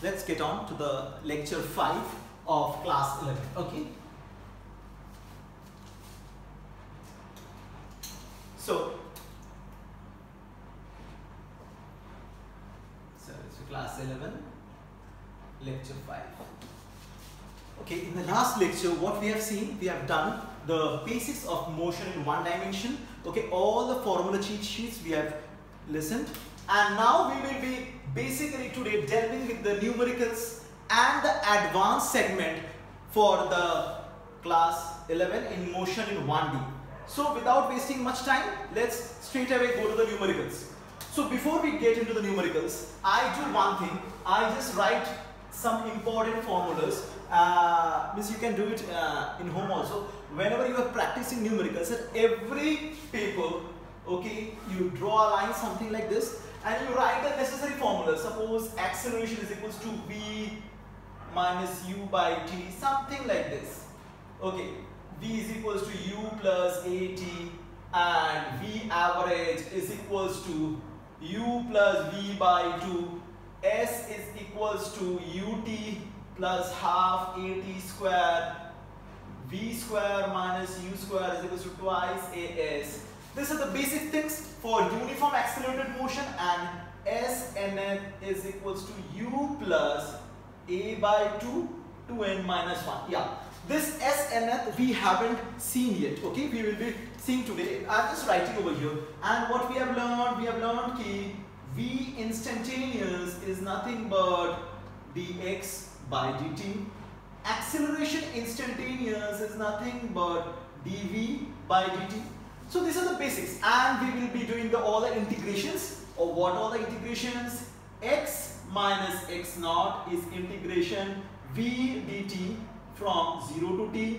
let's get on to the lecture 5 of class 11. Okay. So it's class 11, lecture 5. Okay, in the last lecture, what we have seen, we have done the basics of motion in one dimension. Okay, all the formula cheat sheets we have listened, and now we will be basically today delving with the numericals and the advanced segment for the class 11 in motion in 1D. So without wasting much time, let's straight away go to the numericals. So before we get into the numericals, I do one thing. I just write some important formulas. Means you can do it in home also. Whenever you are practicing numericals, at every paper, okay, you draw a line something like this, and you write the necessary formula. Suppose acceleration is equals to v minus u by t, something like this. Okay, v is equals to u plus at, and v average is equals to u plus v by 2. S is equals to ut plus half at square. V square minus u square is equals to twice as. These are the basic things for uniform accelerated motion, and SNF is equals to u plus a by 2 to n minus 1. Yeah, this SNF we haven't seen yet. Okay, we will be seeing today. I'm just writing over here. And what we have learned that v instantaneous is nothing but dx by dt. Acceleration instantaneous is nothing but dv by dt. So these are the basics, and we will be doing all the integrations. Or what are the integrations? X minus x naught is integration v dt from 0 to t.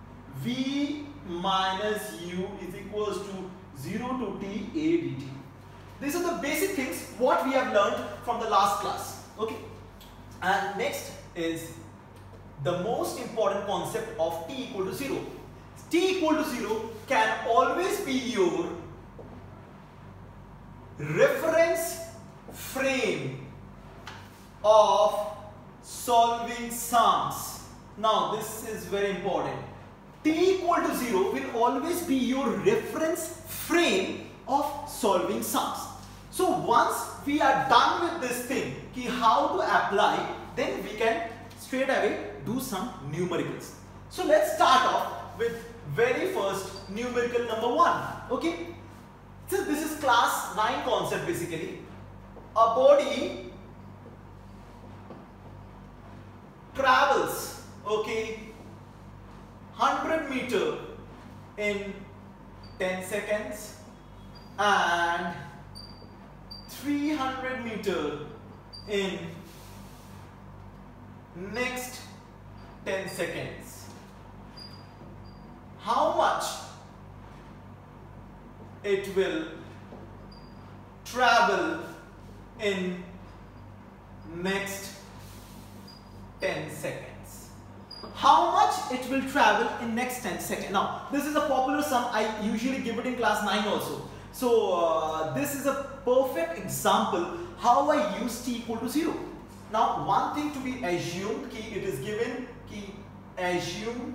V minus u is equals to 0 to t a dt. These are the basic things what we have learned from the last class. Okay, and next is the most important concept of t equal to 0. T equal to 0 can always be your reference frame of solving sums. Now this is very important. T equal to 0 will always be your reference frame of solving sums. So once we are done with this thing, how to apply, then we can straight away do some numericals. So let's start off with very first numerical number 1. Okay, so this is class 9 concept basically. A body travels, okay, 100 meter in 10 seconds and 300 meter in next 10 seconds. How much it will travel in next 10 seconds? How much it will travel in next 10 seconds? Now, this is a popular sum. I usually give it in class 9 also. So, this is a perfect example how I use t equal to 0. Now, one thing to be assumed, it is given, assume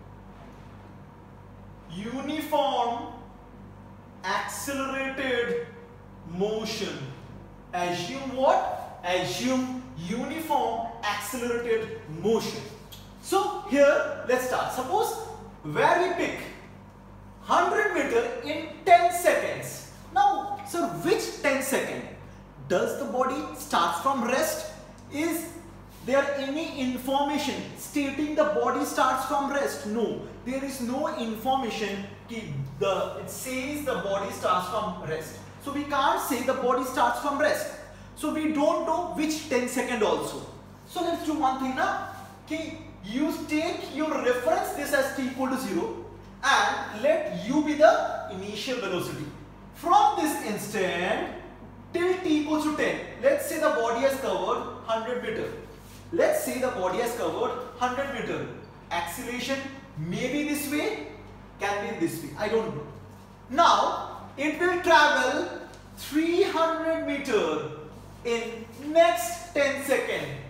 uniform accelerated motion. Assume what? Assume uniform accelerated motion. So here let's start. Suppose where we pick 100 meter in 10 seconds. Now, so which 10 second? Does the body start from rest? Is there any information stating the body starts from rest? No, there is no information. It says the body starts from rest. So we can't say the body starts from rest. So we don't know which 10 second also. So let's do one thing now. You take your reference this as t equal to 0 and let u be the initial velocity. From this instant till t equals to 10, let's say the body has covered 100 meter. Let's say the body has covered 100 meter. Acceleration may be this way, can be this way, I don't know. Now, it will travel 300 meter in next 10 seconds.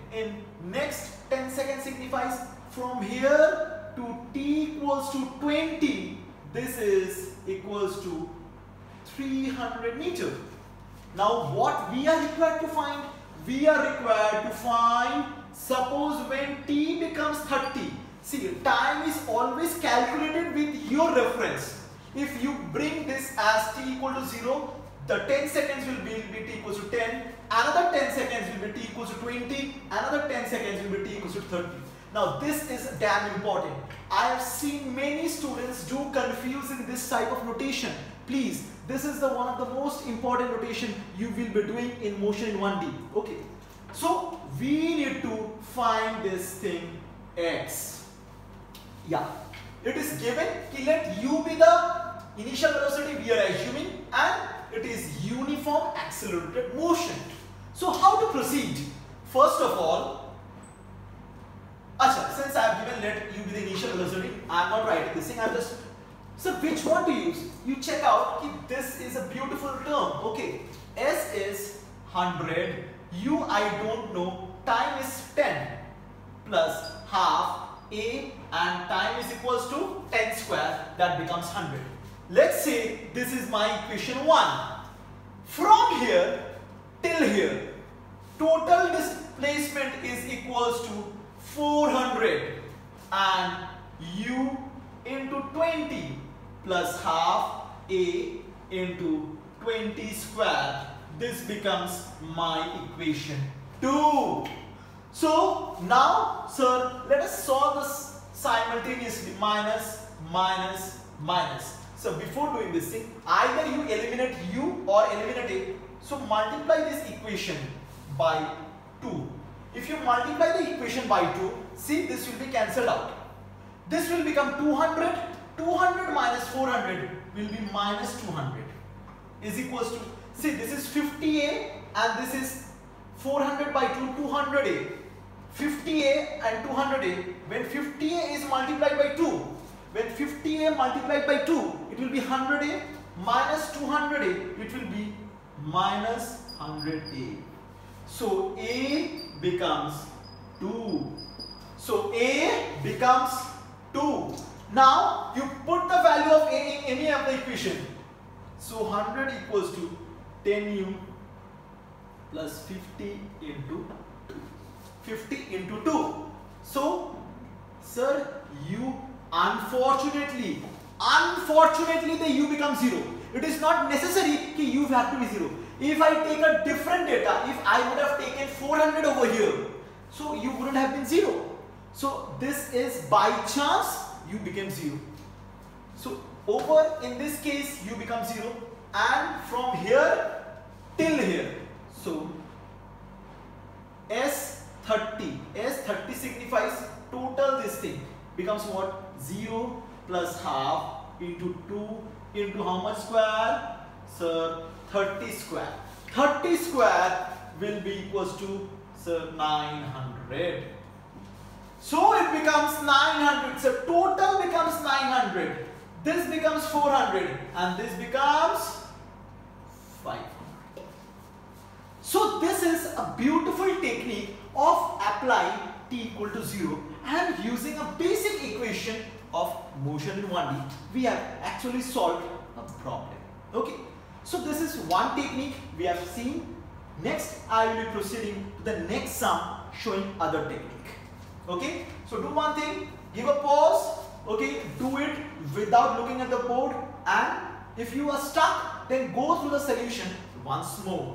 in next 10 seconds signifies from here to t equals to 20. This is equals to 300 meters. Now what we are required to find? We are required to find, suppose when t becomes 30. See, time is always calculated with your reference. If you bring this as t equal to 0, the 10 seconds will be t equals to 10, another 10 seconds will be t equals to 20, another 10 seconds will be t equals to 30. Now this is damn important. I have seen many students do confuse in this type of notation. Please, this is the one of the most important notation you will be doing in motion in 1D. Okay. So we need to find this thing x. Yeah. It is given, let u be the initial velocity we are assuming, and it is uniform accelerated motion. So how to proceed? First of all, since I have given let u be the initial velocity, I am not writing this thing, I am just, so which one to use? You check out, this is a beautiful term, okay. S is 100, u I don't know, time is 10 plus half a and time is equals to 10 square, that becomes 100. Let's say this is my equation 1. From here till here, total displacement is equals to 400 and u into 20 plus half a into 20 square. This becomes my equation 2. So now, sir, let us solve this simultaneously. Minus, minus, minus. So before doing this thing, either you eliminate u or eliminate a. So multiply this equation by 2. If you multiply the equation by 2, see, this will be cancelled out. This will become 200. 200 minus 400 will be minus 200 is equals to, see, this is 50a and this is 400 by 2, 200a. 50a and 200a, when 50a is multiplied by 2, when 50a multiplied by 2, it will be 100a minus 200a, it will be minus 100a. So a becomes 2. So a becomes 2. Now you put the value of a in any of the equation. So 100 equals to 10u plus 50 into 2. 50 into 2. So, sir, u, unfortunately the u becomes 0. It is not necessary that u have to be 0. If I take a different data, if I would have taken 400 over here, so u wouldn't have been 0. So this is by chance u became 0. So over in this case u becomes 0, and from here till here. So S30 signifies total this thing becomes what? 0 plus half into 2 into how much square? Sir, 30 square. 30 square will be equals to, sir, 900. So it becomes 900. So total becomes 900. This becomes 400 and this becomes 500. So this is a beautiful technique of applying t equal to 0 and using a basic equation of motion in 1D, we have actually solved a problem. Okay. So this is one technique we have seen. Next I will be proceeding to the next sum showing other technique. Okay. So do one thing, give a pause. Okay. Do it without looking at the board, and if you are stuck, then go through the solution once more.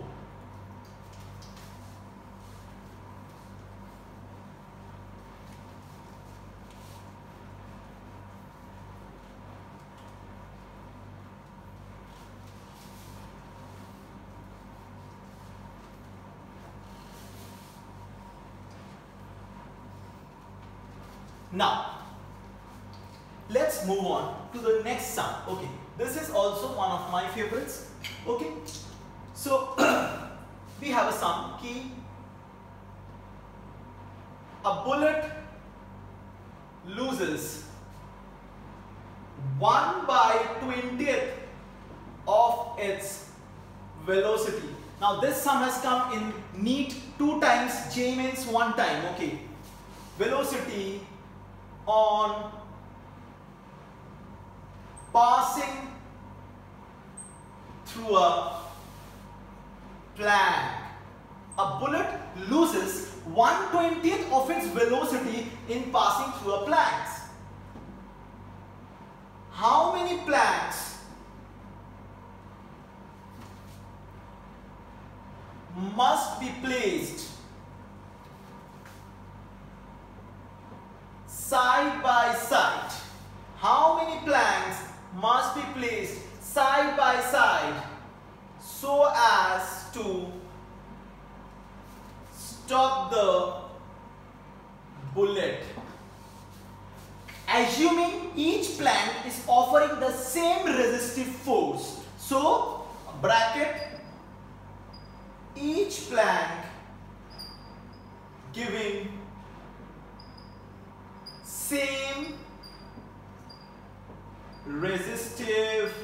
Now, let's move on to the next sum. Okay, this is also one of my favorites. Okay, so we have a sum key. A bullet loses 1/20th of its velocity. Now this sum has come in neat 2 times, j means 1 time, okay. Velocity on passing through a plank. A bullet loses 1/20th of its velocity in passing through a plank. How many planks must be placed side by side? How many planks must be placed side by side so as to stop the bullet? Assuming each plank is offering the same resistive force. So, bracket, each plank giving same resistive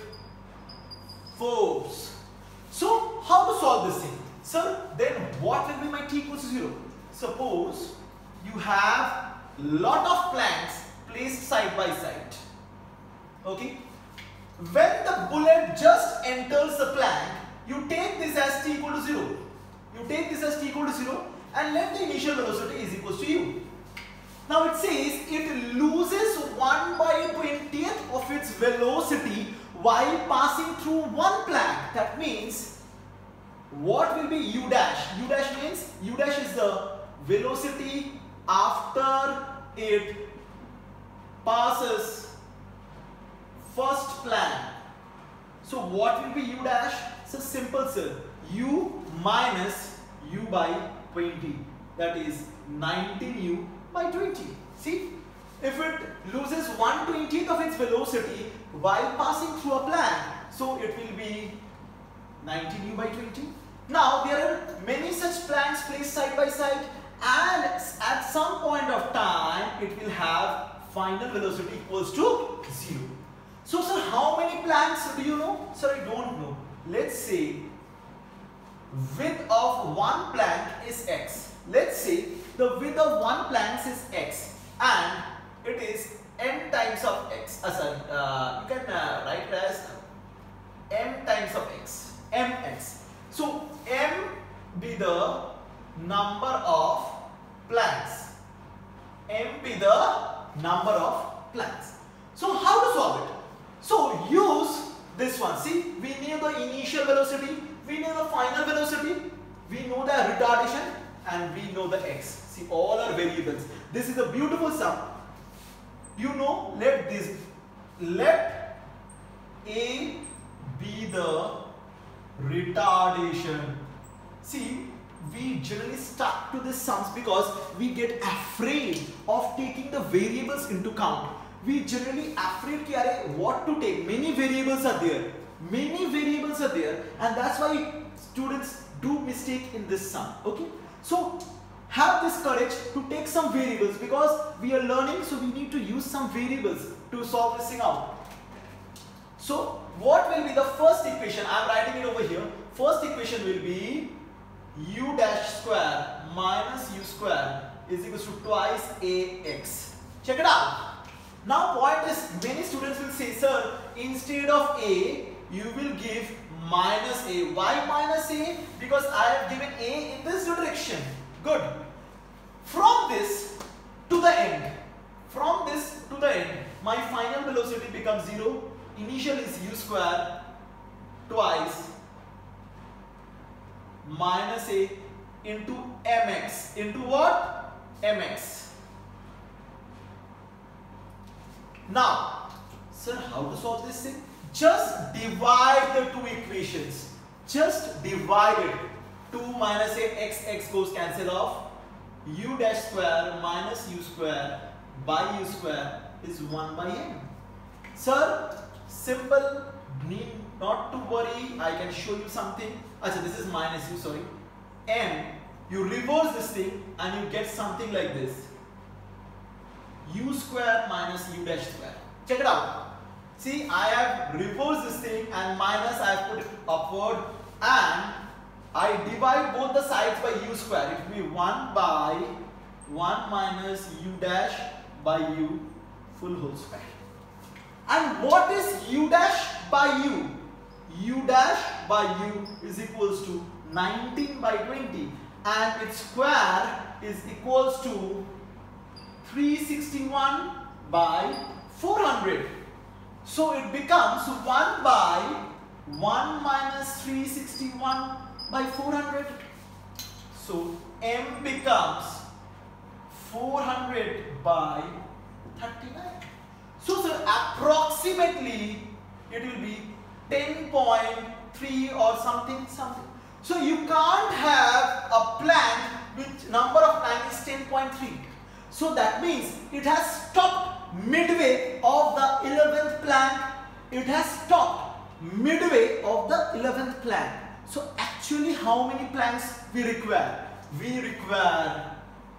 force. So, how to solve this thing? Sir, then what will be my t equals to 0? Suppose you have lot of planks placed side by side. Okay? When the bullet just enters the plank, you take this as t equal to 0. You take this as t equal to 0 and let the initial velocity is equal to u. Now it says it loses 1/20th of its velocity while passing through one plank. That means what will be u dash? U dash means u dash is the velocity after it passes first plank. So what will be u dash? So simple, sir. U minus u by 20. That is 19u by 20. See, if it loses 1/20th of its velocity while passing through a plank, so it will be 19u by 20. Now there are many such planks placed side by side, and at some point of time it will have final velocity equals to 0. So sir, how many planks do you know? Sir, I don't know. Let's say width of one plank is x. Let's say the width of one plank is x and it is m times of x. You can write it as m times of x, mx. So m be the number of planks. M be the number of planks. So how to solve it? So use this one. See, we know the initial velocity, we know the final velocity, we know the retardation, and we know the x. See, all are variables. This is a beautiful sum. You know, let A be the retardation. See, we generally stuck to these sums because we get afraid of taking the variables into count. We generally afraid ki arey what to take. Many variables are there. Many variables are there, and that's why students do mistake in this sum. Okay, so have this courage to take some variables because we are learning, so we need to use some variables to solve this thing out. So what will be the first equation? I am writing it over here. First equation will be u dash square minus u square is equal to twice ax. Check it out. Now point is, many students will say, sir, instead of a you will give minus a. Why minus a? Because I have given a in this direction. Good. From this to the end, from this to the end, my final velocity becomes 0. Initial is u square twice minus a into mx. Into what? Mx. Now, sir, how to solve this thing? Just divide the two equations. Just divide it. 2 minus a x goes cancel off. U dash square minus u square by u square is 1 by m. Sir, simple, need not to worry. I can show you something. Achha, this is minus u, sorry. M, you reverse this thing and you get something like this. U square minus u dash square. Check it out. See, I have reversed this thing and minus I have put it upward, and I divide both the sides by u square. It will be 1 by 1 minus u dash by u full whole square. And what is u dash by u? U dash by u is equals to 19 by 20 and its square is equals to 361 by 400. So it becomes 1 by 1 minus 361 by 400. So m becomes 400 by 39. So sir, approximately it will be 10.3 or something. So you can't have a plank which number of plank is 10.3. So that means it has stopped midway of the 11th plank. It has stopped midway of the 11th plank. So actually how many planks we require? We require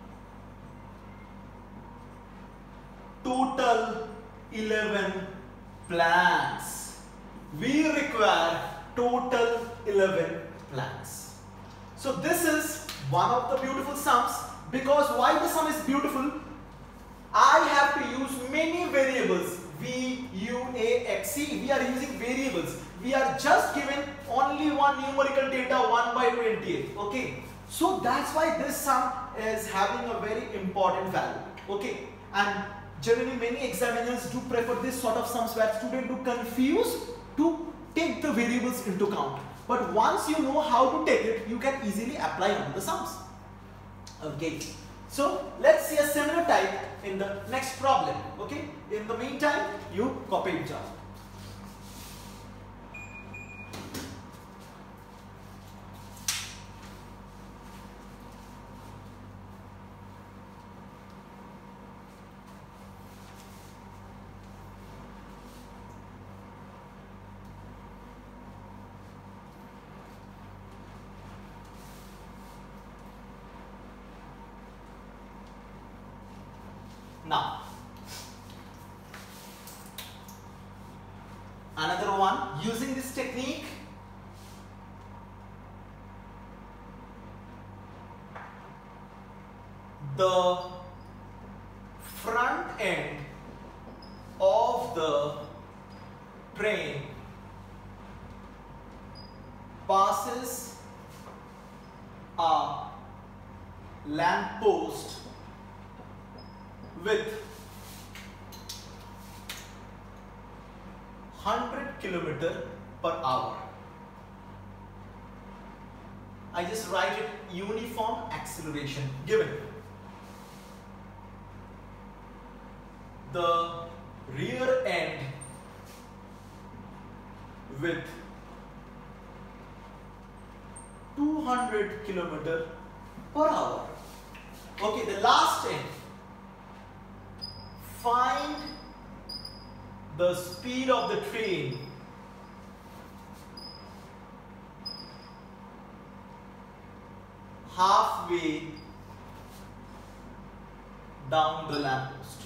total 11 planks. We require total 11 planks. So this is one of the beautiful sums. Because why the sum is beautiful? I have to use many variables. V, U, A, X. See, we are using variables. We are just given only one numerical data 1 by 28. Okay. So that's why this sum is having a very important value. Okay. And generally many examiners do prefer this sort of sums where students do confuse to take the variables into account. But once you know how to take it, you can easily apply on the sums. Okay, so let's see a similar type in the next problem. Okay, in the meantime, you copy it down. Now, another one using this technique. The front end of the train passes a lamp post with 100 km per hour. I just write it uniform acceleration given. The rear end with 200 km per hour. Okay, the last end. Find the speed of the train halfway down the lamppost.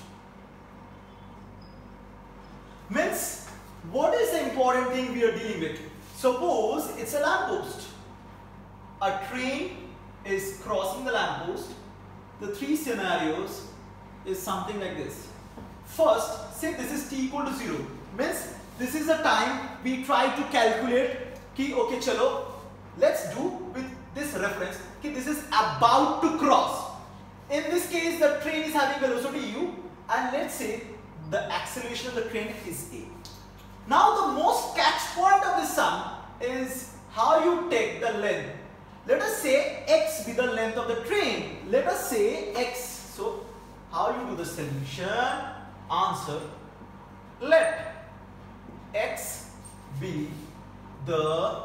Means, what is the important thing we are dealing with? Suppose it's a lamppost. A train is crossing the lamppost. The three scenarios is something like this. First, say this is t equal to 0. Means this is the time we try to calculate ki okay chalo, let's do with this reference ki this is about to cross. In this case the train is having velocity u and let's say the acceleration of the train is a. Now the most catch point of this sum is how you take the length. Let us say x be the length of the train. Let us say x. So how you do the solution? Answer, let x be the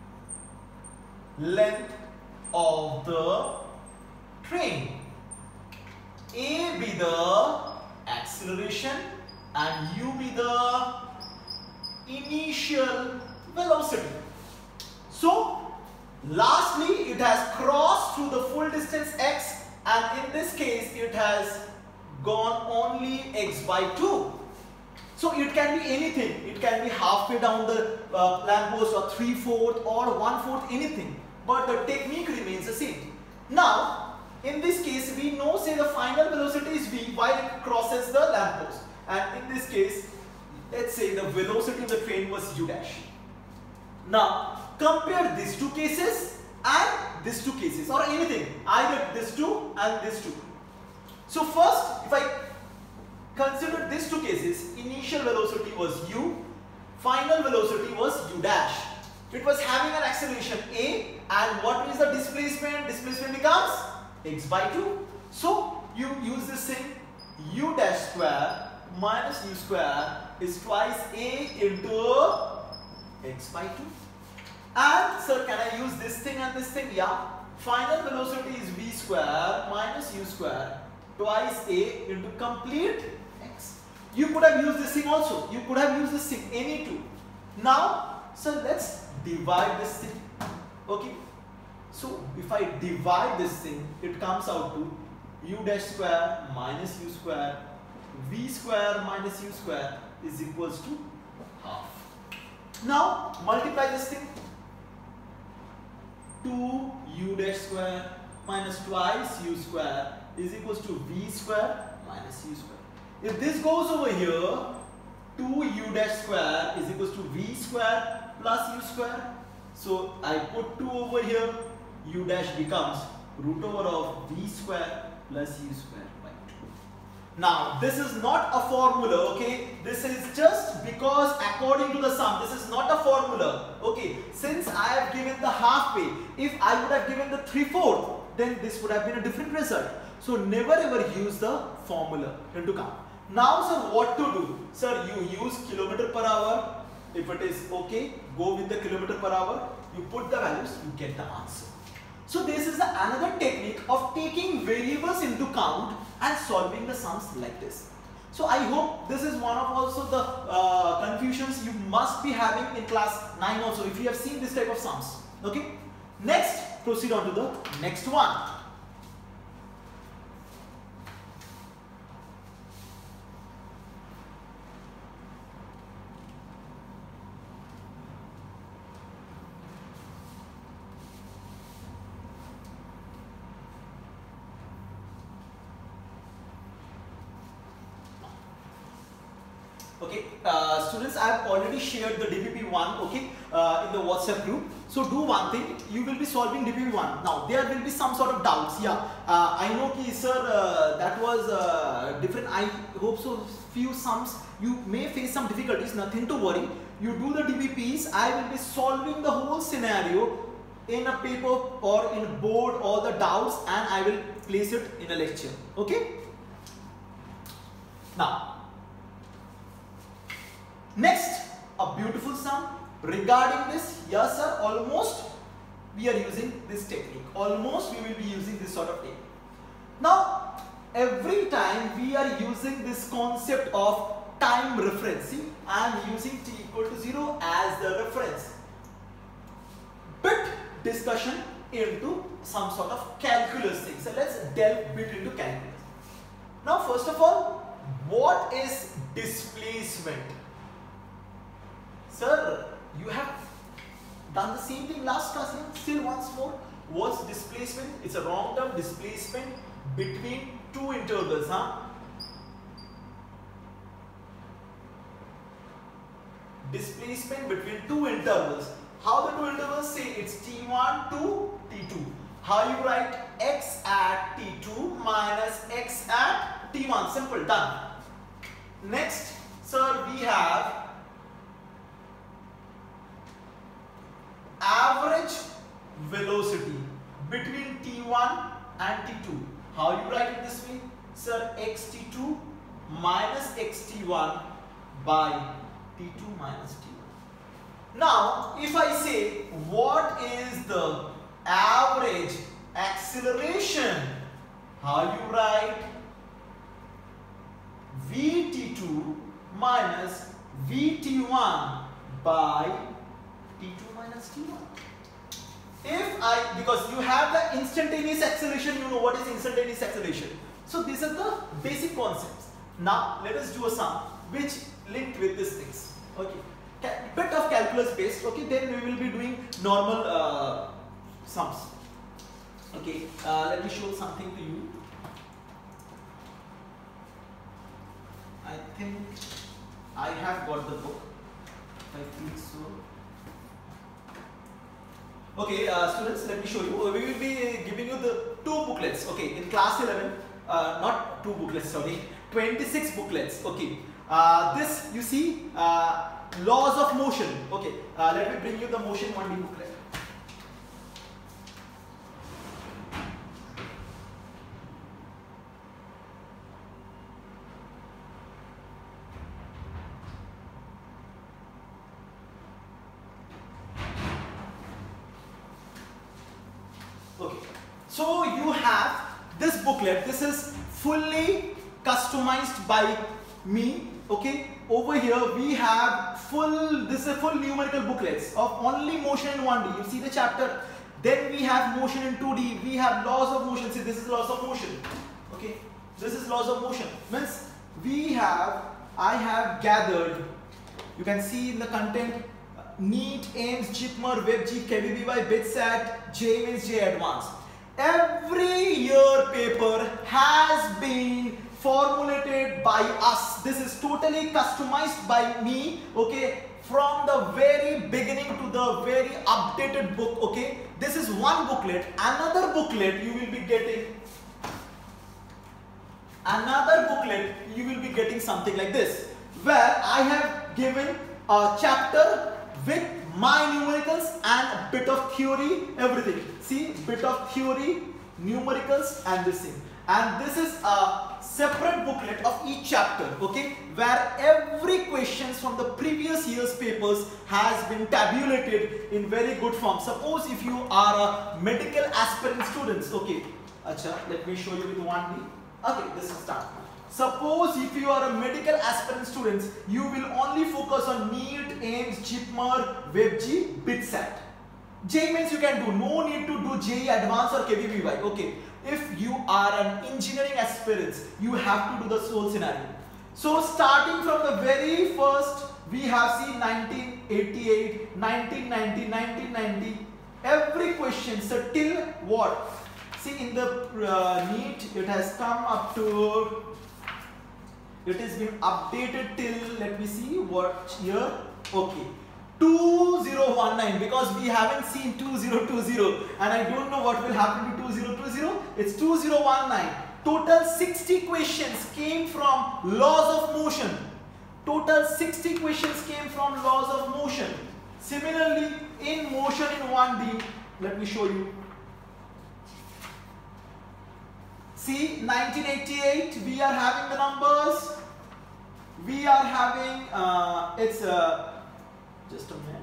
length of the train, a be the acceleration and u be the initial velocity. So lastly it has crossed through the full distance x and in this case it has gone only x by 2. So it can be anything. It can be halfway down the lamppost or 3/4 or 1/4, anything. but the technique remains the same. Now, in this case, we know, say, the final velocity is v while it crosses the lamppost. And in this case, let's say the velocity of the train was u dash. Now, compare these two cases and these two cases, or anything, either this two and this two. So first, if I consider these two cases, initial velocity was u, final velocity was u dash. It was having an acceleration a, and what is the displacement? Displacement becomes x by 2. So you use this thing, u dash square minus u square is twice a into x by 2. And sir, can I use this thing and this thing? Yeah. Final velocity is v square minus u square twice a into complete x. You could have used this thing also. You could have used this thing, any two. Now, so let's divide this thing. Okay. So if I divide this thing, it comes out to u dash square minus u square v square minus u square is equals to half. Now multiply this thing. 2u dash square minus twice u square is equals to v square minus u square. If this goes over here, 2u dash square is equals to v square plus u square. So I put 2 over here, u dash becomes root over of v square plus u square by 2. Now this is not a formula, okay? This is just because according to the sum, this is not a formula, okay? Since I have given the halfway, if I would have given the 3/4, then this would have been a different result. So never ever use the formula into count. Now sir, what to do? Sir, you use kilometer per hour. If it is okay, go with the kilometer per hour. You put the values, you get the answer. So this is another technique of taking variables into count and solving the sums like this. So I hope this is one of also the confusions you must be having in class 9 also, if you have seen this type of sums. Okay. Next, proceed on to the next one. Okay, students, I have already shared the DPP1, okay, in the WhatsApp group. So do one thing, you will be solving DPP1. Now there will be some sort of doubts. Yeah, I know ki sir, that was different. I hope so. Few sums you may face some difficulties. Nothing to worry. You do the DPPs. I will be solving the whole scenario in a paper or in a board, all the doubts, and I will place it in a lecture. Okay. Now. Next, a beautiful sum regarding this. Yes sir, almost we are using this technique. Almost we will be using this sort of technique. Now, every time we are using this concept of time reference. See, I am using t equal to 0 as the reference. Bit discussion into some sort of calculus thing. So let's delve bit into calculus. Now, first of all, what is displacement? Sir, you have done the same thing last class here. Still once more. What's displacement? It's a wrong term. Displacement between two intervals, huh? Displacement between two intervals. How the two intervals? Say it's t1 to t2. How you write x at t2 minus x at t1. Simple, done. Next, sir, we have average velocity between t1 and t2. How you write it this way? Sir, xt2 minus xt1 by t2 minus t1. Now, if I say what is the average acceleration, how you write vt2 minus vt1 by t2 minus t1. Because you have the instantaneous acceleration, you know what is instantaneous acceleration. So these are the basic concepts. Now let us do a sum which linked with these things. Okay, bit of calculus based. Okay, then we will be doing normal sums. Okay, let me show something to you. I think I have got the book. I think so. Okay, students, let me show you. We will be giving you the 2 booklets. Okay, in class 11, not 2 booklets, sorry, 26 booklets. Okay, this you see, laws of motion. Okay, let me bring you the motion 1D booklet. Okay, so you have this booklet. This is fully customized by me. Okay, over here we have this is full numerical booklets of only motion in 1D. You see the chapter. Then we have motion in 2D. We have laws of motion. See, this is laws of motion. Okay, this is laws of motion. Means I have gathered. You can see in the content. NEET, AIMS, JIPMER, WebG, KVBY, BITSAT, J means J Advanced. Every year paper has been formulated by us. This is totally customized by me. Okay, from the very beginning to the very updated book. Okay, this is one booklet. Another booklet you will be getting. Another booklet you will be getting something like this, where I have given a chapter with my numericals and a bit of theory, everything. See, bit of theory, numericals and this thing. And this is a separate booklet of each chapter, okay, where every questions from the previous year's papers has been tabulated in very good form. Suppose if you are a medical aspirant students, okay, let me show you with 1D. Okay, this is done. Suppose if you are a medical aspirant students, you will only focus on NEET, AIMS, JIPMER, WebG, BITSAT. J means you can do, no need to do JEE Advanced or KVBY. Okay, if you are an engineering aspirant, you have to do the whole scenario. So starting from the very first, we have seen 1988, 1990, 1990, every question, so till what? See, in the NEET, it has come up to, it has been updated till, let me see, what year? Okay, 2019, because we haven't seen 2020 and I don't know what will happen to 2020. It's 2019. Total 60 questions came from laws of motion. Total 60 questions came from laws of motion. Similarly, in motion in 1D, let me show you. See, 1988, we are having the numbers. We are having, just a minute.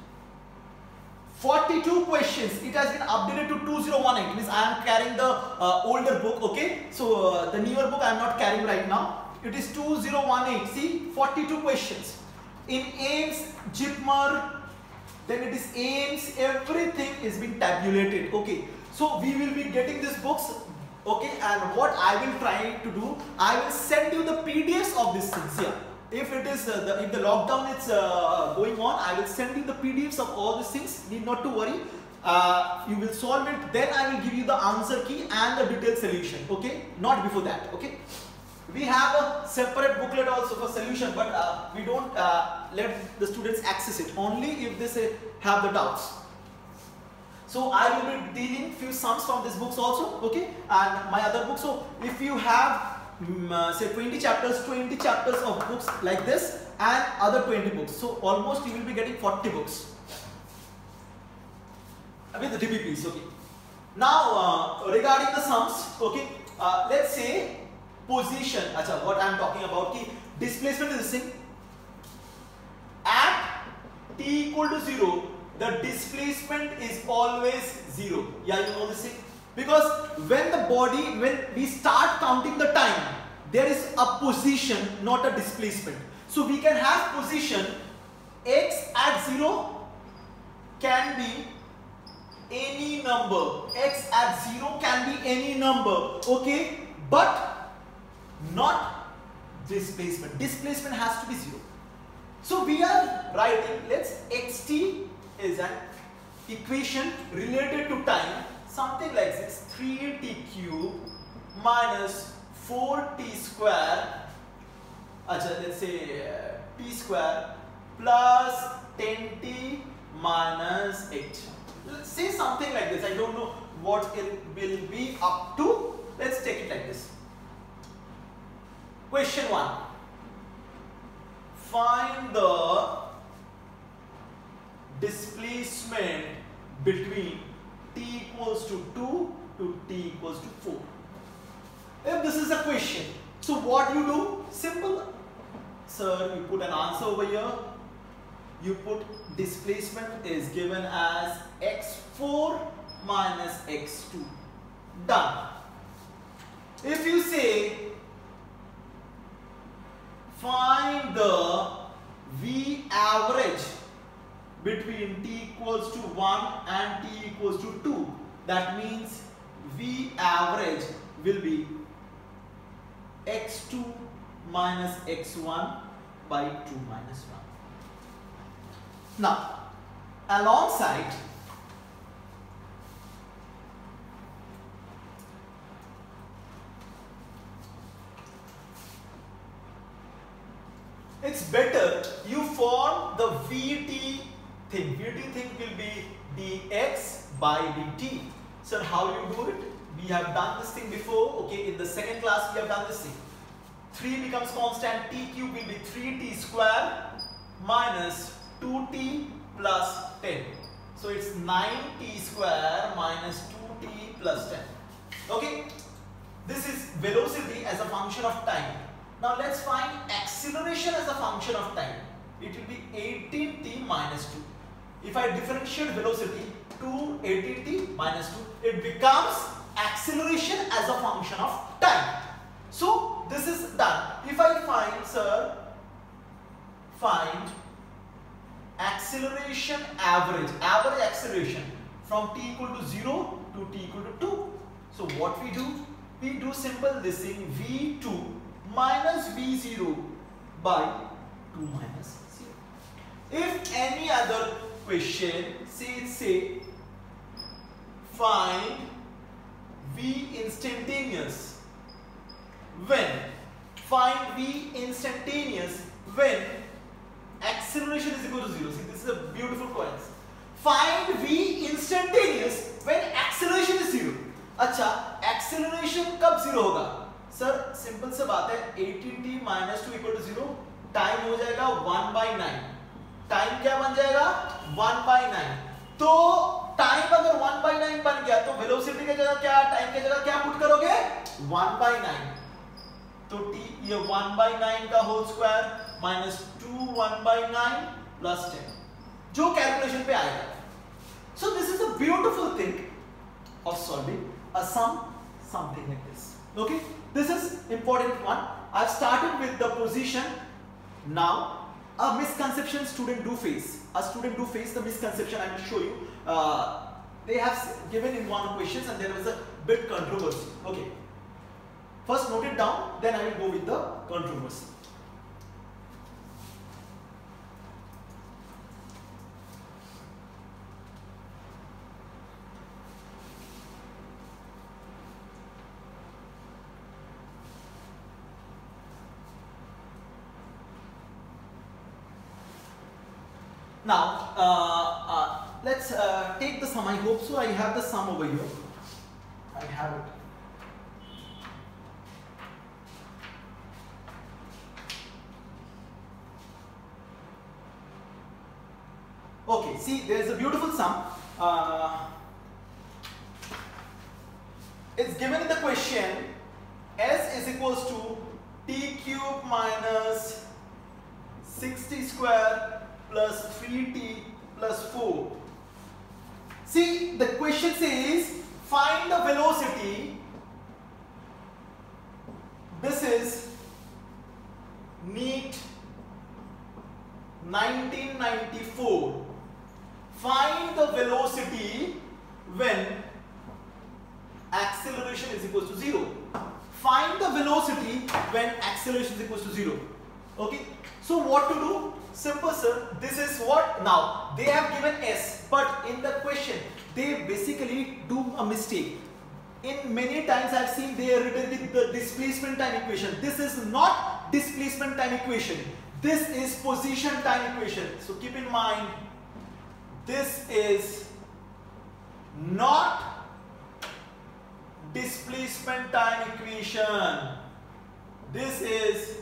42 questions. It has been updated to 2018. Means I am carrying the older book, okay? So the newer book I am not carrying right now. It is 2018. See, 42 questions. In AIMS, JIPMER, then it is AIMS, everything is being tabulated, okay? So we will be getting these books. Okay, and what I will try to do, I will send you the PDFs of these things here. If it is if the lockdown is going on, I will send you the PDFs of all these things. Need not to worry. You will solve it. Then I will give you the answer key and the detailed solution. Okay, not before that. Okay. We have a separate booklet also for solution, but we don't let the students access it. Only if they say have the doubts. So I will be dealing few sums from these books also, okay, and my other books. So if you have say 20 chapters of books like this and other 20 books, so almost you will be getting 40 books with the DBPs, okay. Now regarding the sums, okay, let's say position, what I am talking about, ki displacement is this thing. At t equal to 0, the displacement is always 0. Yeah, you know this thing? Because when we start counting the time, there is a position, not a displacement. So we can have position x at 0 can be any number. X at 0 can be any number, okay? But not displacement. Displacement has to be 0. So we are writing, let's xt is at equation related to time, something like this: 3t cube minus 4t square, let's say t square plus 10t minus 8. Let's say something like this. I don't know what it will be up to. Let's take it like this. Question 1. Find the displacement between t equals to 2 to t equals to 4. If this is a question, so what you do? Simple. Sir, you put an answer over here. You put displacement is given as x4 minus x2. Done. If you say find the V average between t equals to 1 and t equals to 2, that means V average will be x2 minus x1 by 2 minus 1. Now, alongside, it's better you form the Vt thing. Vt thing will be dx by dt. So how you do it? We have done this thing before. Okay, in the second class we have done this thing. 3 becomes constant, t cube will be 3t square minus 2t plus 10. So it's 9t square minus 2t plus 10. Okay, this is velocity as a function of time. Now let's find acceleration as a function of time. It will be 18t minus 2. If I differentiate velocity to 18t minus 2, it becomes acceleration as a function of time. So this is done. If I find, sir, find acceleration average acceleration from t equal to 0 to t equal to 2. So what we do? We do simple this thing, v2 minus v0 by 2 minus 0. If any other question say find v instantaneous when acceleration is equal to 0. See, this is a beautiful point. Find v instantaneous when acceleration is 0. अच्छा, acceleration कब 0 होगा? Sir simple से बात है, 18t minus 2 equal to 0, time हो जाएगा 1/9. Time क्या बन जाएगा? 1/9. तो टाइम अगर 1/9 बन गया तो वेलोसिटी की जगह क्या, टाइम की जगह क्या पुट करोगे? 1/9. तो t ये 1/9 का होल स्क्वायर माइनस 2 1/9 प्लस 10, जो कैलकुलेशन पे आएगा. So this is a beautiful thing of solving a sum, something like this. Okay, this is important one. I've started with the position. Now a misconception student do face. A student do face the misconception. I will show you. They have given in one questions and there was a bit controversy. Okay, first note it down, then I will go with the controversy. Now, let's take the sum. I hope so. I have the sum over here. I have it. Okay, see, there is a beautiful sum. It's given in the question. S is equals to t cube minus 6t square plus 3t plus 4. See, the question says find the velocity. This is NEET 1994. Find the velocity when acceleration is equal to 0. Find the velocity when acceleration is equal to 0. Okay, so what to do? Simple, sir. This is what? Now they have given S. but in the question they basically do a mistake. In many times I've seen they are written with the displacement time equation. This is not displacement time equation. This is position time equation. So keep in mind, this is not displacement time equation. This is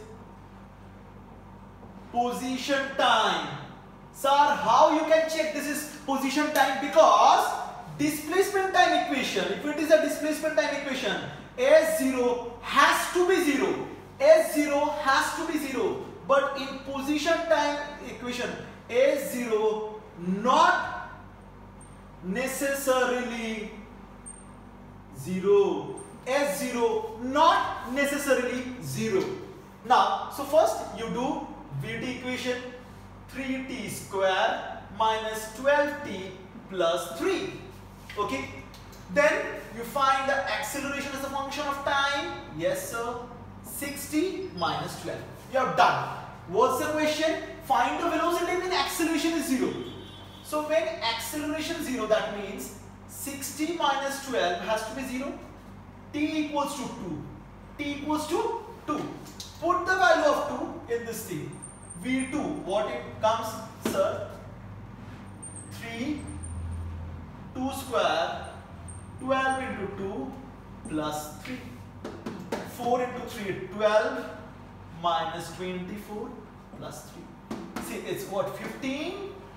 position time. Sir, how you can check this is position time? Because displacement time equation, if it is a displacement time equation, S0 has to be 0. S0 has to be 0. But in position time equation, S0 not necessarily 0. S0 not necessarily 0. Now, so first you do VT equation, 3t square minus 12t plus 3. Okay. Then you find the acceleration as a function of time. Yes, sir. 60 minus 12. You are done. What's the question? Find the velocity when acceleration is 0. So when acceleration 0, that means 60 minus 12 has to be 0. T equals to 2. T equals to 2. Put the value of 2 in this thing. V2, what it comes, sir? 3, 2 square, 12 into 2 plus 3. 4 into 3, 12 minus 24 plus 3. See, it's what? 15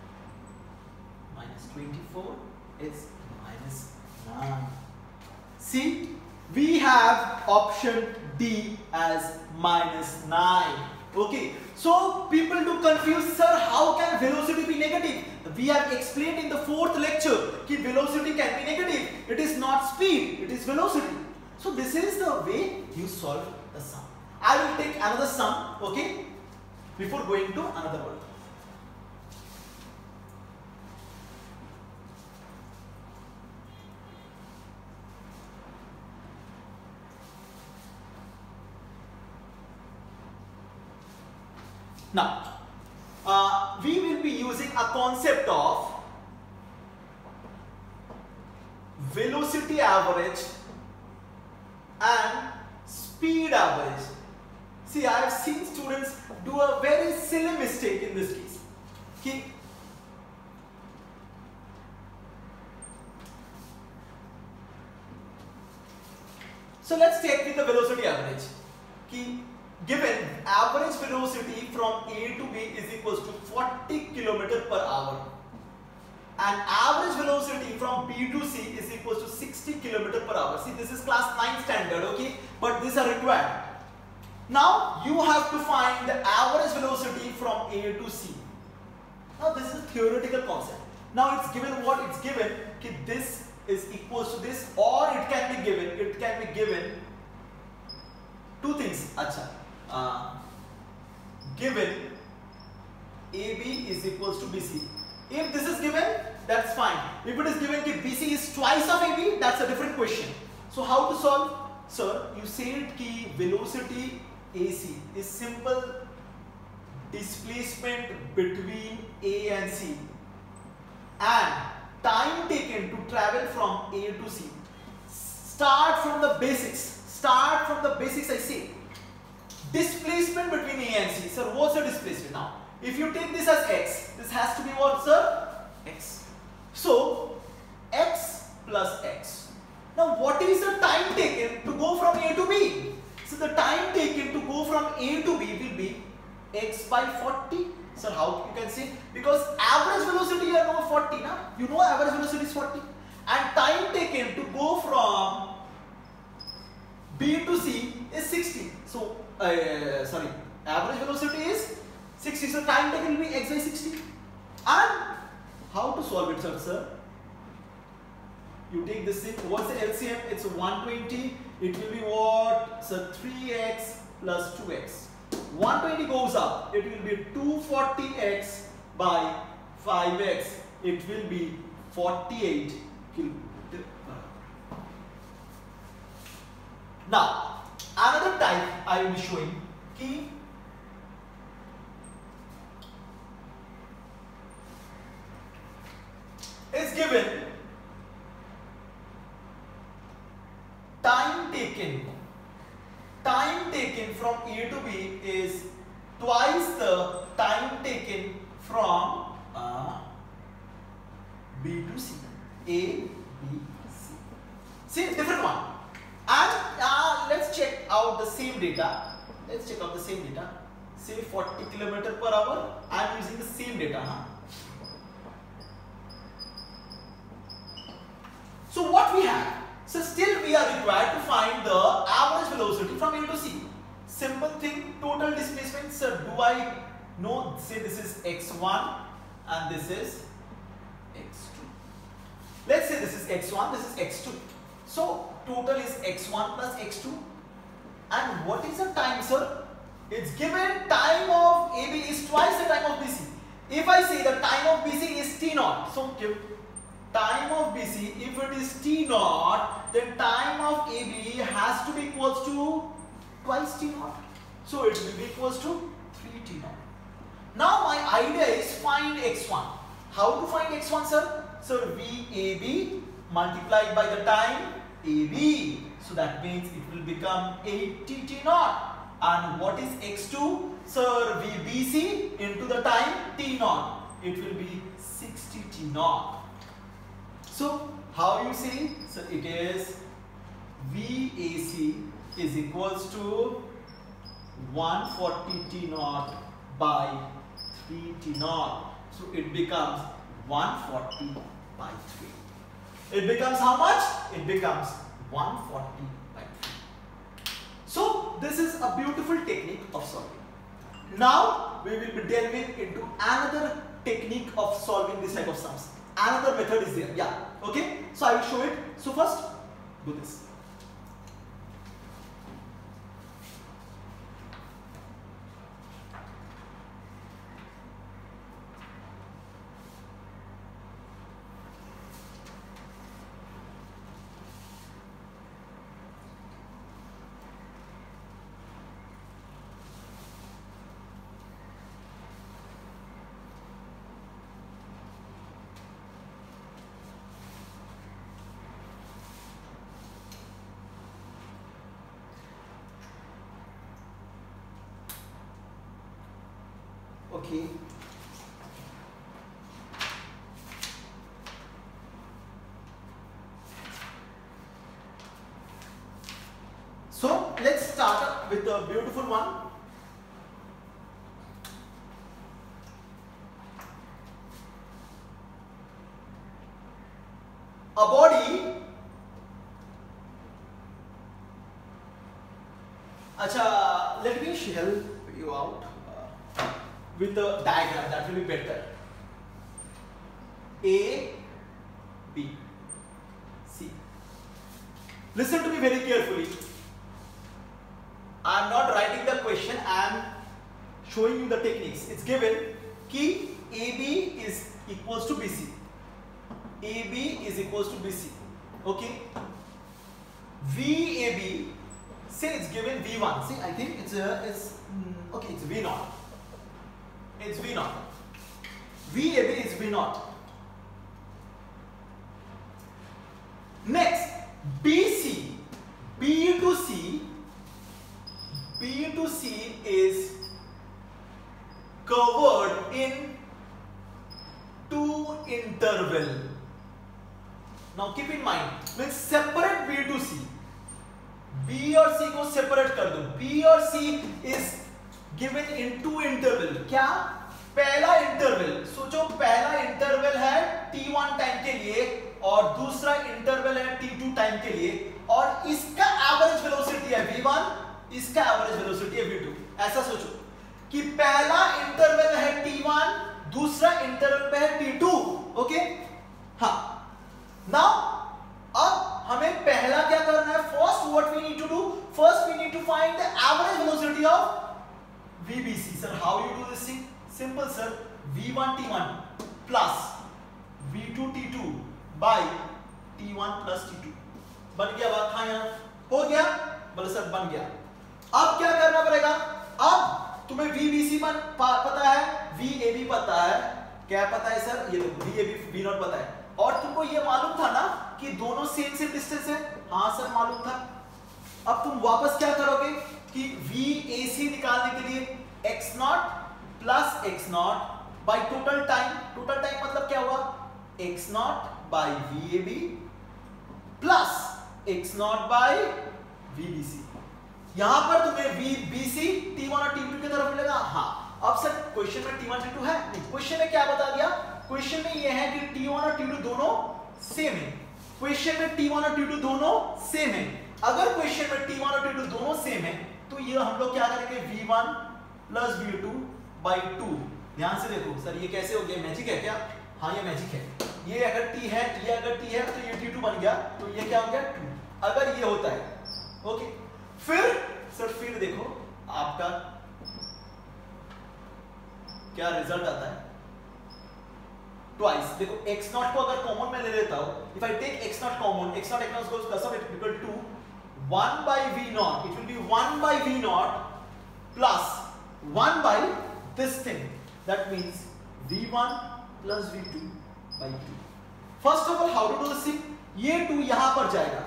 minus 24 is minus 9. See, we have option D as minus 9. Okay, so people do confuse, sir, how can velocity be negative? We have explained in the 4th lecture that velocity can be negative. It is not speed, it is velocity. So this is the way you solve the sum. I will take another sum, okay, before going to another one. Now, we will be using a concept of velocity average and speed average. See, I have seen students do a very silly mistake in this case. Okay. So let's take with the velocity average. Okay. Given average velocity from A to B is equals to 40 km per hour and average velocity from B to C is equals to 60 km per hour. See, this is class 9 standard, okay, but these are required. Now you have to find the average velocity from A to C. Now this is a theoretical concept. Now it's given what? It's given okay, this is equals to this, or it can be given two things. Acha. Given AB is equals to BC. If this is given, that's fine. If it is given that BC is twice of AB, that's a different question. So how to solve? Sir, you said that velocity AC is simple displacement between A and C and time taken to travel from A to C. Start from the basics. Start from the basics, I say. Displacement between A and C. Sir, what's the displacement now? If you take this as x, this has to be what, sir? X. So, x plus x. Now, what is the time taken to go from A to B? So, the time taken to go from A to B will be x by 40. Sir, how you can say? Because average velocity you know 40, na? You know average velocity is 40. And time taken to go from B to C is 60. So, average velocity is 60. So, time taken will be x by 60. And how to solve it, sir? You take this thing. What's the LCM? It's 120. It will be what? So, 3x plus 2x. 120 goes up. It will be 240x by 5x. It will be 48 km. Now, another type I will be showing. Key. it's given time taken from A to B is twice the time taken from B to C. A, B, C. See, different one. And let's check out the same data. Say 40 km per hour. I am using the same data. So what we have? So still we are required to find the average velocity from A to C. Simple thing, total displacement. Sir, do I know? Say this is x1 and this is x2. Let's say this is x1, this is x2. So total is x1 plus x2. And what is the time, sir? It's given time of AB is twice the time of BC. If I say the time of BC is t0, so give time of BC, if it is t0, then time of AB has to be equals to twice t0. So it will be equals to 3t0. Now my idea is find x1. How to find x1, sir? So VAB multiplied by the time AB. So that means it will become 80t0. And what is x2? Sir, VBC into the time t0. It will be 60t0. So how you see? So it is VAC is equals to 140t0 by 3t0. So it becomes 140 by 3. It becomes how much? It becomes 140 by 3. So this is a beautiful technique of solving. Now we will be delving into another technique of solving this type of sums. Another method is there. Yeah. Okay. So I will show it. So first, do this. Okay. So let's start with the beautiful one. A body. Acha, let me help you out with the diagram, that will be better. A, B, C. Listen to me very carefully. I am not writing the question, I am showing you the techniques. It's given कि AB is equals to BC. AB is equals to BC. Okay. VAB, say it's given V1. See, I think it's okay. It's V0. It's V0. VAB is V0. Next, BC, B to C. B to C is covered in two interval. Now keep in mind, let's separate B to C. B और C को separate कर दो. B और C is given in two interval. क्या? पहला interval. सोचो पहला interval है t1 टाइम के लिए और दूसरा interval है t2 टाइम के लिए और इसका average velocity है v1, इसका average velocity है v2. ऐसा सोचो कि पहला interval है t1, दूसरा interval पे है t2. ओके? हाँ. Now अब हमें पहला क्या करना है? First what we need to do? First we need to find the average velocity of VBC. Sir, how you do this thing? Simple, sir. V1 T1 plus V2 T2 by T1 plus T2. बन गया बात? हाँ यार, हो गया? बोले sir बन गया. अब क्या करना पड़ेगा? अब तुम्हें VBC पता है, VAB पता है. क्या पता है सर? ये VAB V0 पता है. और तुमको ये मालूम था ना कि दोनों सेम सेम डिस्टेंस है? हाँ सर मालूम था। अब तुम वापस क्या करोगे कि VAC निकालने के लिए x0 plus x0 by total time मतलब क्या हुआ? x0 by VAB plus x0 by VBC। यहां पर तुम्हें VBC T1 और T2 की तरफ मिलेगा। हाँ, अब सर क्वेश्चन में T1 T2 है नहीं, क्वेश्चन में क्या बता दिया? क्वेश्चन में ये है कि T1 और T2 दोनों सेम है। क्वेश्चन में T1 और T2 दोनों सेम है। अगर क्वेश्चन में T1 और T2 दोनों सेम है तो ये हम लोग क्या करेंगे? V1 plus V2 by 2। ध्यान से देखो सर, ये कैसे हो गया? मैजिक है क्या? हाँ ये मैजिक है। ये अगर T है, ये अगर T है तो ये T2 बन गया, तो ये क्या हो गया? 2। अगर ये होता है ओके, फिर देखो आपका क्या रिजल्ट आता है? ट्वाइस। देखो x0 को अगर कॉमन में ले लेता हूं, if I take x0 common, x0 goes cancel, it equal to 1 by v0, it will be 1 by v0 plus 1 by this thing, that means v1 plus v2 by 2. First of all, how to do this thing? ये 2 यहां पर जाएगा,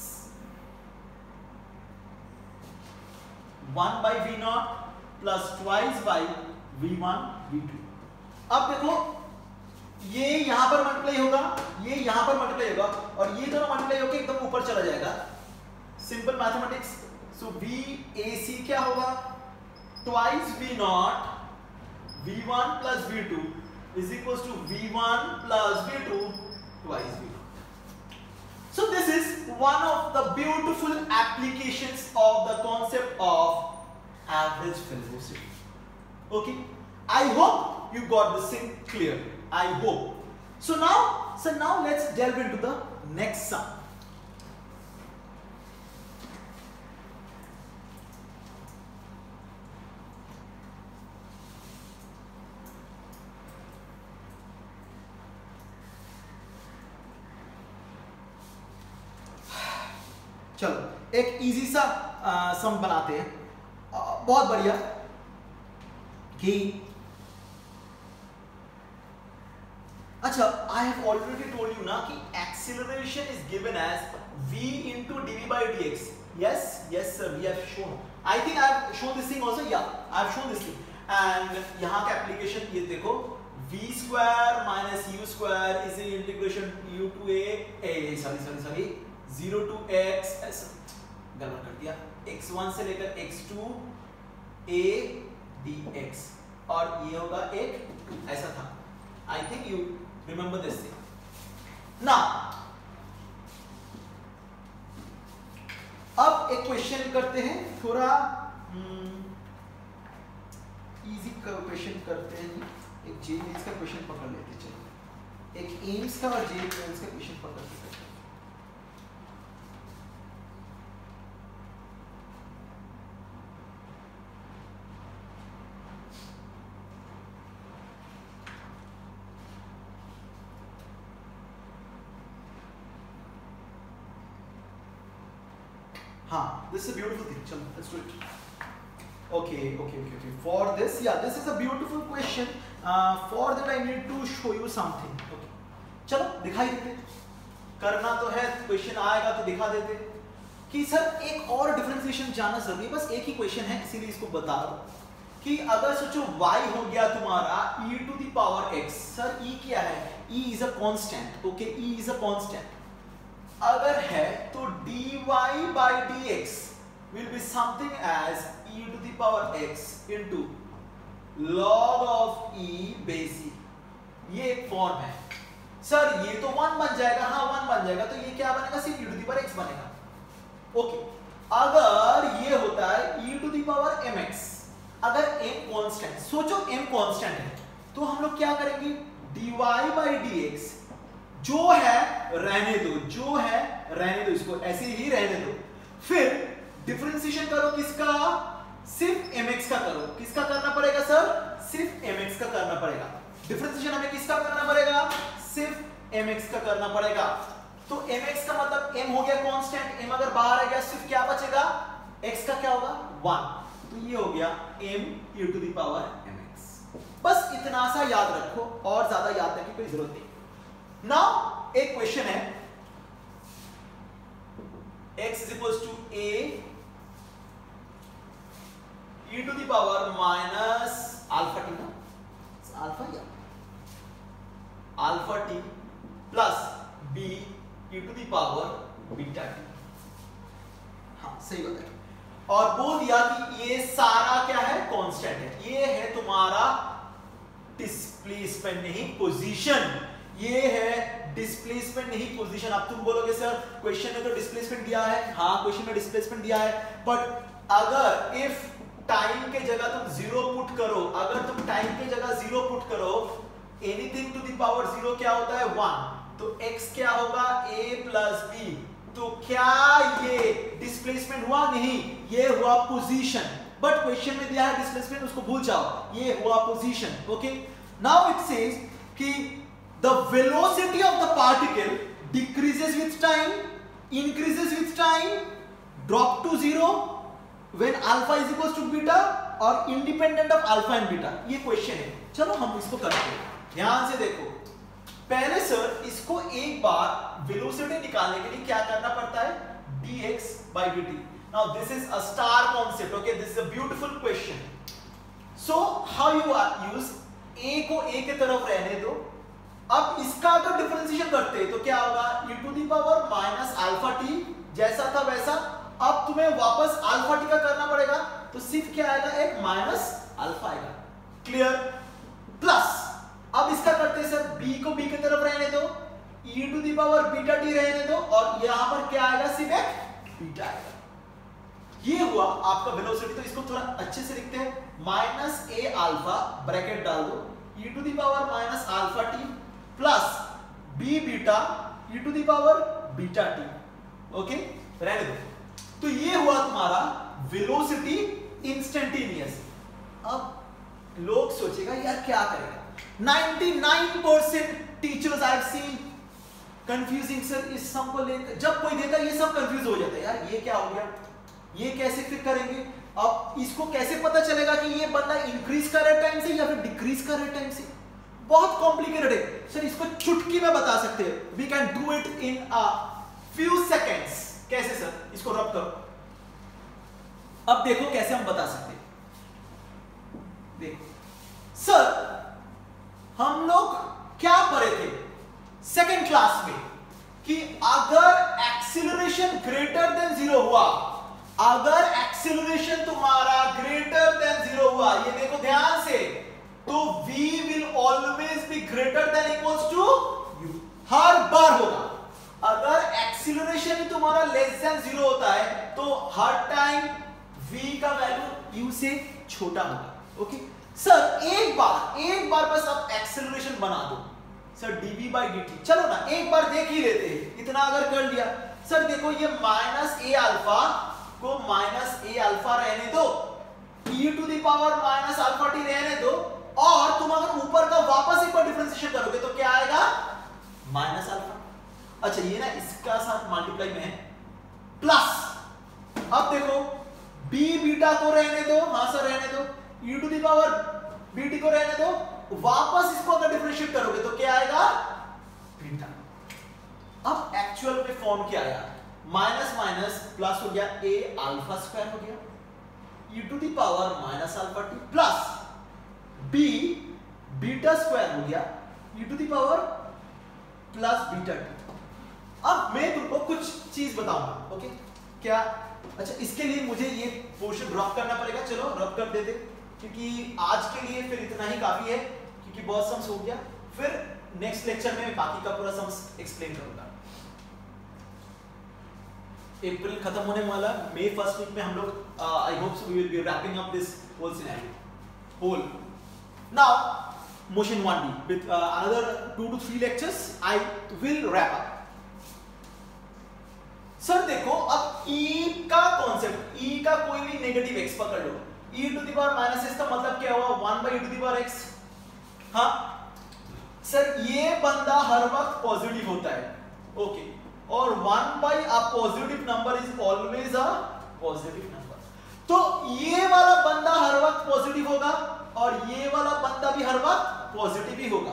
1 by v0 plus twice by v1 v2. अब देखो ये यहां पर multiply होगा, ये यहां पर मल्टीप्लाई होगा, और ये दोनों मल्टीप्लाई होकर एकदम ऊपर चला जाएगा। Simple mathematics. सो VAC क्या होगा? Twice v0 v1 plus v2 is equals to v1 plus v2 twice v0. So this is one of the beautiful applications of the concept of average velocity. Okay, I hope you got this thing clear. I hope. So now let's delve into the next sum. चलो एक easy सा सम बनाते हैं, बहुत बढ़िया। कि अच्छा, I have already told you ना कि acceleration is given as v into dv by dx. yes sir, we have shown. I think I have shown this thing also. yeah, I have shown this thing. and यहाँ का application ये देखो, v square minus u square is in integration u to a sorry 0 to x, गलत कर दिया, x1 से लेकर x2 a dx, और ये होगा एक ऐसा था। I think you remember this thing. Now, अब एक क्वेश्चन करते हैं, थोड़ा इजी क्वेश्चन करते हैं। एक जेईई का क्वेश्चन पकड़ लेते, चलिए एक एम्स का और जेईई का क्वेश्चन पकड़ लेते हैं। हाँ, this is a beautiful thing. चलो, let's do it. Okay. For this, yeah, this is a beautiful question. For that, I need to show you something. Okay. चलो दिखाई देते। करना तो है, क्वेश्चन आएगा तो दिखा देते। कि सर एक और डिफरेंशिएशन जानना जरूरी है, बस एक ही क्वेश्चन है इसीलिए इसको बता रहा हूँ। कि अगर सोचो y हो गया तुम्हारा e to the power x। Sir e क्या है? e is a constant. Okay, e is a constant. अगर है तो dy by dx will be something as e to the power x into log of e base e। ये एक form है। Sir ये तो 1 बन जाएगा, हाँ 1 बन जाएगा, तो ये क्या बनेगा? सिर्फ e to the power x बनेगा। ओके, अगर ये होता है e to the power mx, अगर m कांस्टेंट, सोचो m कांस्टेंट है, तो हम लोग क्या करेंगे? dy by dx जो है रहने दो, इसको ऐसे ही रहने दो। फिर डिफरेंशिएशन करो किसका? सिर्फ mx का करो। किसका करना पड़ेगा सर? सिर्फ mx का करना पड़ेगा। डिफरेंशिएशन हमें किसका करना पड़ेगा? सिर्फ mx का करना पड़ेगा। तो mx का मतलब m हो गया कांस्टेंट, m अगर बाहर आ गया सिर्फ क्या बचेगा? x का क्या होगा? 1। तो ये हो गया m e to the power mx। बस इतना सा याद रखो, और ज्यादा याद रखने की कोई जरूरत नहीं। नाउ एक क्वेश्चन है, x is equals to a e to the power minus alpha t, alpha या alpha t plus b e to the power beta t। हाँ सही बात है। और बोल दिया कि ये सारा क्या है, कांस्टेंट है। ये है तुम्हारा डिस्प्लेसमेंट नहीं पोजीशन, ये है डिस्प्लेसमेंट नहीं पोजीशन। अब तुम बोलोगे सर क्वेश्चन में तो डिस्प्लेसमेंट दिया है, हाँ क्वेश्चन में डिस्प्लेसमेंट दिया है, बट अगर इफ टाइम के जगह तुम 0 पुट करो, अगर तुम टाइम के जगह 0 पुट करो, एनीथिंग टू द पावर 0 क्या होता है 1, तो x क्या होगा a प्लस b। तो क्या ये डिस्प्लेसमेंट हुआ, नहीं, ये हुआ पोजीशन। बट क्वेश्चन में दिया है डिस्प्लेसमेंट, उसको भूल जाओ, ये हुआ position. Okay, now it says कि the velocity of the particle decreases with time, increases with time, drop to 0 when alpha is equals to beta और independent of alpha and beta. ये क्वेश्चन है, चलो हम इसको करते हैं। ध्यान से देखो, पहले सर इसको एक बार वेलोसिटी निकालने के लिए क्या करना पड़ता है, dx by dt। now this is a star concept, okay, this is a beautiful question। so how you use, a को a के तरफ रहने दो। अब इसका अगर डिफरेंशिएशन करते हैं तो क्या होगा, e to the power minus alpha t, जैसा था वैसा। अब तुम्हें वापस alpha t का करना पड़ेगा, तो सिर्फ क्या आएगा, एक माइनस अल्फा आएगा। क्लियर? प्लस अब इसका करते हैं सर, b को b की तरफ रहने दो, e to the power beta t रहने दो, और यहां पर क्या आएगा, सिर्फ एक बीटा आएगा। ये हुआ आपका वेलोसिटी। तो इसको थोड़ा अच्छे से लिखते हैं, माइनस a अल्फा ब्रैकेट डाल दो, e to the power minus alpha t plus b beta e to the power beta t। Okay, रहने दो। तो ये हुआ तुम्हारा वेलोसिटी इंस्टेंटेनियस। अब लोग सोचेगा यार क्या करेगा, 99% teachers I have seen confusing sir, इस सम को लेकर जब कोई देता है ये सब कंफ्यूज हो जाता है, यार ये क्या हो गया, ये कैसे फिर करेंगे। अब इसको कैसे पता चलेगा कि ये बंदा इंक्रीज कर रहा है टाइम से या फिर डिक्रीज कर रहा है टाइम से, बहुत कॉम्प्लिकेटेड है सर। इसको चुटकी में बता सकते हैं, we can do it in a few seconds. कैसे सर, इसको रब करो। अब देखो कैसे हम बता सकते हैं। देखो सर, हम लोग क्या पढ़े थे सेकेंड क्लास में कि अगर एक्सीलरेशन ग्रेटर देन 0 हुआ, अगर एक्सीलरेशन तुम्हारा ग्रेटर देन 0 हुआ, ये देखो ध्यान से, तो v will always be greater than equals to u, हर बार होगा। अगर एक्सीलरेशन तुम्हारा लेस देन 0 होता है तो हर टाइम v का वैल्यू u से छोटा होगा। ओके सर, एक बार बस आप एक्सेलरेशन बना दो सर, dv by dt। चलो ना एक बार देख ही लेते हैं, इतना अगर कर लिया। सर देखो ये माइनस a अल्फा को माइनस a अल्फा रहने दो, e to the power minus alpha t रहने दो, और तुम अगर ऊपर का वापस एक बार डिफरेंशिएशन करोगे तो क्या आएगा, माइनस अल्फा। अच्छा ये ना इसका साथ मल्टीप्लाई में है, प्लस अब देखो b बीटा को रहने दो, हाँ सर रहने दो, e to the power bt को रहने दो, वापस इसको अगर डिफरेंशिएट करोगे तो क्या आएगा, बीटा। अब एक्चुअल में फॉर्म क्या आया, माइनस माइनस प्लस हो गया, a अल्फा स्क्वायर हो गया, e to the power minus alpha t plus b beta square हो गया, e to the power plus beta t। अब मैं तुमको कुछ चीज बताऊंगा, ओके क्या। अच्छा इसके लिए मुझे ये पोर्शन रब करना पड़ेगा, चलो रब कर देते, क्योंकि आज के लिए फिर इतना ही काफी है, क्योंकि बहुत सम्स हो गया। फिर नेक्स्ट लेक्चर में बाकी का पूरा सम्स एक्सप्लेन करूंगा। अप्रैल खत्म होने वाला, मई फर्स्ट वीक में हम लोग I hope so we will be wrapping up this whole scenario whole. Now motion 1D with another 2 to 3 lectures I will wrap up। सर देखो अब e का कॉन्सेप्ट, e का कोई भी नेगेटिव x पकड़ लो, e to the power minus x का मतलब क्या हुआ, 1 by e to the power x। हाँ सर ये बंदा हर वक्त पॉजिटिव होता है, ओके, और 1 by a positive number is always a positive number. तो ये वाला बंदा हर वक्त पॉजिटिव होगा और ये वाला बंदा भी हर वक्त पॉजिटिव ही होगा।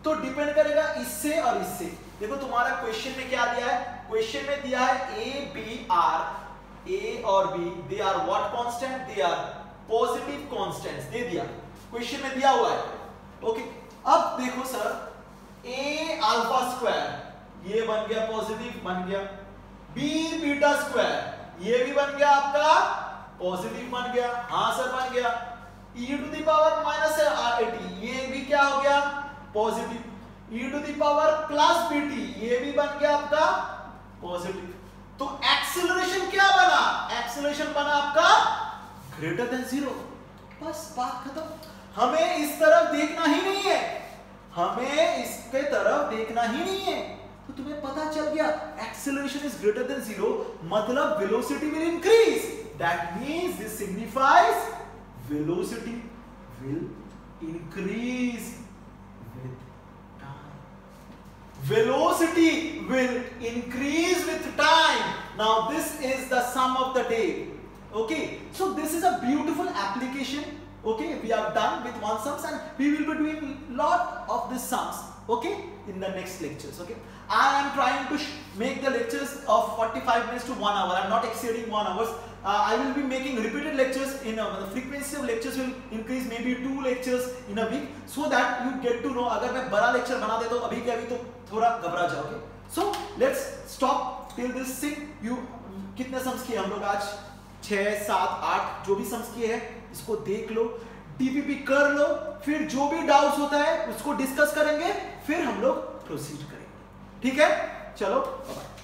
तो डिपेंड करेगा इससे और इससे। देखो तुम्हारा क्वेश्चन में क्या दिया है, क्वेश्चन में दिया है ए बी आर, ए और B they are what constant, they are positive constants दे दिया, क्वेश्चन में दिया हुआ है। ओके, अब देखो सर ए अल्फा स्क्वायर ये बन गया पॉजिटिव, बन गया बी बीटा स्क्वायर ये भी बन गया आपका पॉजिटिव, बन गया, हाँ सर बन गया, e to the power minus 80 ये भी क्या हो गया positive, e to the power plus bt ये भी बन गया आपका पॉजिटिव। तो एक्सेलरेशन क्या बना, एक्सेलरेशन बना आपका ग्रेटर देन 0। बस बात खत्म। हमें इस तरफ देखना ही नहीं है, हमें इसके तरफ देखना ही नहीं है। तो तुम्हें पता चल गया एक्सेलरेशन इज ग्रेटर देन 0, मतलब velocity will increase, that means this signifies velocity will increase with time. Velocity will increase with time. Now this is the sum of the day. Okay, so this is a beautiful application. Okay, we have done with one sums and we will be doing lot of these sums. Okay, in the next lectures. Okay, I am trying to make the lectures of 45 minutes to 1 hour. I am not exceeding 1 hour. I will be making repeated lectures in the frequency of lectures will increase, maybe 2 lectures in a week, so that you get to know. अगर मैं बड़ा lecture बना देता हूँ अभी के अभी तो थोड़ा घबरा जाओगे। So let's stop till this thing. You कितने sums किए हम लोग आज? 6, 7, 8 जो भी sums किए हैं इसको देख लो, DPP कर लो, फिर जो भी डाउट्स होता है उसको डिस्कस करेंगे, फिर हम लोग प्रोसीड करेंगे। ठीक है, चलो बाय।